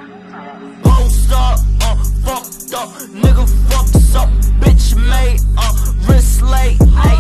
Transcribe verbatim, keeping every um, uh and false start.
Post up, uh, fucked up, nigga fucked up, bitch made, uh, wrist late, ayy.